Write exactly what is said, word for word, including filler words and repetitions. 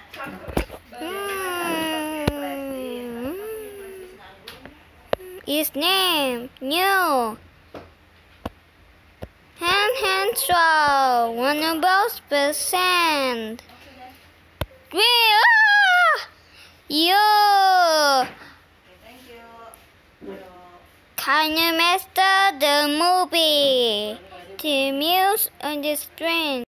Hmm. His name new. Hand hand straw one about percent. Real. You. Can you master the movie? To muse on the screen.